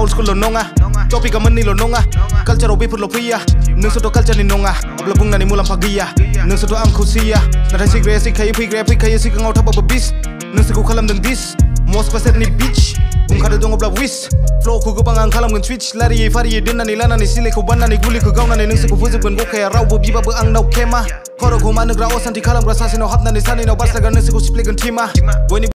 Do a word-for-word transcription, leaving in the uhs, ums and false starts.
old school lo nonga Topika meni lo nonga Culture o bipur lo pria Nung soto culture ni nonga Abla bung nani mulam pagia Nung soto am kusia Nata si gre si kaya pi gre pi kaya si kang out haba bis Nung siku kalam deng dis Mos paset ni bitch Bung kada dong abla wis Flow ku gubang ang kalam ngan switch Lari ye fari ye dinna ni lana ni sile ku banna ni guli ku gauna ni nung siku fuzib gan go kaya rau bu biba bu ang nau kema Koro ku manugra osan ti kalam grasa sino hapna ni sani nau bas laga nung siku split gan tima